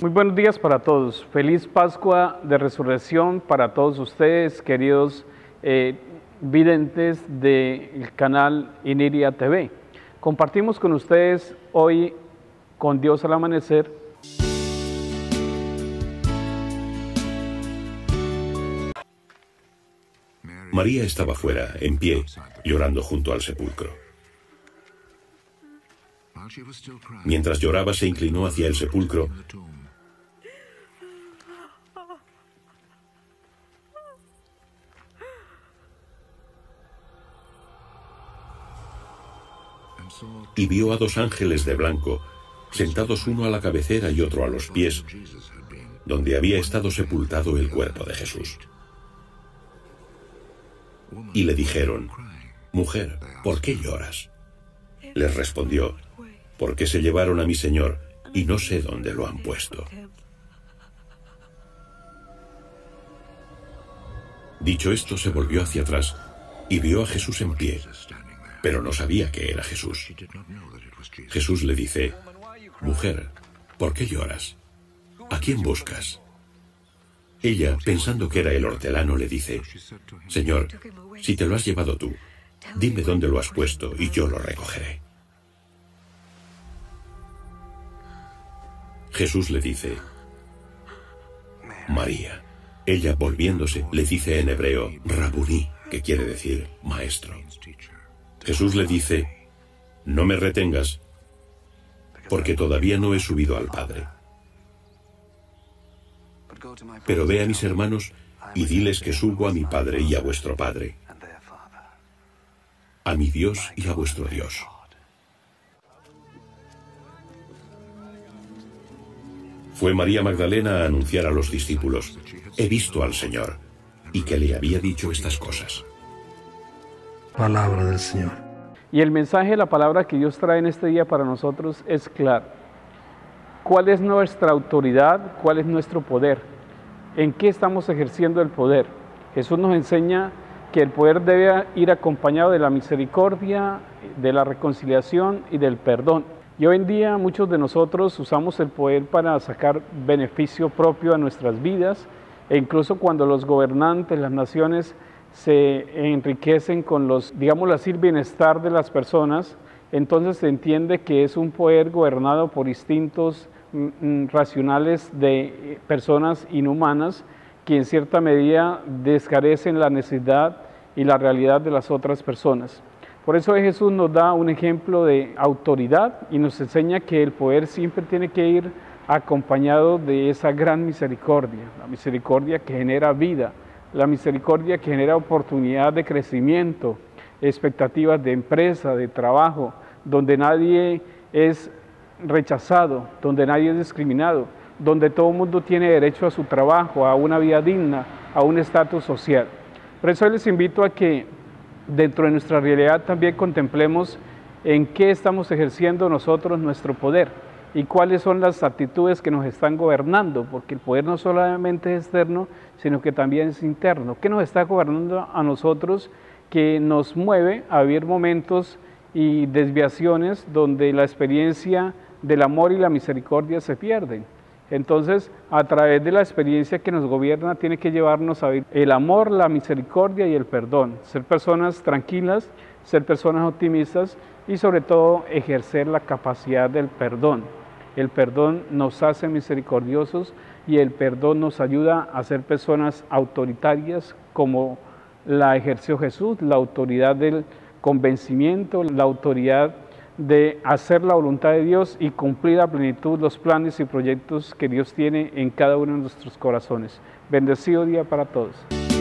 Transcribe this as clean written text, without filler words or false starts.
Muy buenos días para todos. Feliz Pascua de Resurrección para todos ustedes, queridos videntes del canal Iniria TV. Compartimos con ustedes hoy, con Dios al amanecer, María estaba fuera, en pie, llorando junto al sepulcro. Mientras lloraba, se inclinó hacia el sepulcro y vio a dos ángeles de blanco, sentados uno a la cabecera y otro a los pies, donde había estado sepultado el cuerpo de Jesús. Y le dijeron: «Mujer, ¿por qué lloras?» Les respondió: «Porque se llevaron a mi Señor y no sé dónde lo han puesto». Dicho esto, se volvió hacia atrás y vio a Jesús en pie, pero no sabía que era Jesús. Jesús le dice: «Mujer, ¿por qué lloras? ¿A quién buscas?» Ella, pensando que era el hortelano, le dice: «Señor, si te lo has llevado tú, dime dónde lo has puesto y yo lo recogeré». Jesús le dice: «María». Ella, volviéndose, le dice en hebreo: «Rabuní», que quiere decir maestro. Jesús le dice: «No me retengas, porque todavía no he subido al Padre. Pero ve a mis hermanos y diles que subo a mi Padre y a vuestro Padre, a mi Dios y a vuestro Dios». Fue María Magdalena a anunciar a los discípulos: «He visto al Señor», y que le había dicho estas cosas. Palabra del Señor. Y el mensaje de la palabra que Dios trae en este día para nosotros es claro. ¿Cuál es nuestra autoridad? ¿Cuál es nuestro poder? ¿En qué estamos ejerciendo el poder? Jesús nos enseña que el poder debe ir acompañado de la misericordia, de la reconciliación y del perdón. Y hoy en día muchos de nosotros usamos el poder para sacar beneficio propio a nuestras vidas, e incluso cuando los gobernantes, las naciones, se enriquecen con digámoslo así, el bienestar de las personas, entonces se entiende que es un poder gobernado por instintos racionales de personas inhumanas que en cierta medida descarecen la necesidad y la realidad de las otras personas. Por eso Jesús nos da un ejemplo de autoridad y nos enseña que el poder siempre tiene que ir acompañado de esa gran misericordia, la misericordia que genera vida, la misericordia que genera oportunidad de crecimiento, expectativas de empresa, de trabajo, donde nadie es rechazado, donde nadie es discriminado, donde todo el mundo tiene derecho a su trabajo, a una vida digna, a un estatus social. Por eso les invito a que dentro de nuestra realidad también contemplemos en qué estamos ejerciendo nosotros nuestro poder y cuáles son las actitudes que nos están gobernando, porque el poder no solamente es externo, sino que también es interno. ¿Qué nos está gobernando a nosotros que nos mueve a vivir momentos y desviaciones donde la experiencia del amor y la misericordia se pierden? Entonces, a través de la experiencia que nos gobierna, tiene que llevarnos a vivir el amor, la misericordia y el perdón. Ser personas tranquilas, ser personas optimistas y sobre todo ejercer la capacidad del perdón. El perdón nos hace misericordiosos y el perdón nos ayuda a ser personas autoritarias como la ejerció Jesús, la autoridad del convencimiento, la autoridad de hacer la voluntad de Dios y cumplir a plenitud los planes y proyectos que Dios tiene en cada uno de nuestros corazones. Bendecido día para todos.